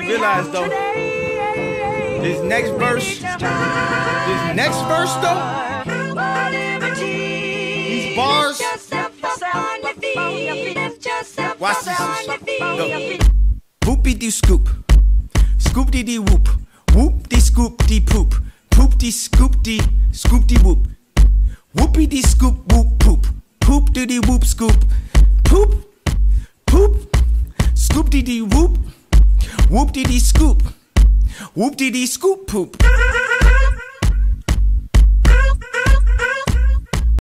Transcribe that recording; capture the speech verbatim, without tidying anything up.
realize though, this next verse, this next verse though, these bars, watch this. Go. Whoopie scoop, scoop dee dee whoop, whoop dee scoop dee poop, poop dee scoop dee scoop dee whoop, whoopie dee scoop whoop poop, poop dee dee whoop scoop, poop, poop, scoop dee dee whoop, whoop dee dee scoop, whoop dee dee scoop poop.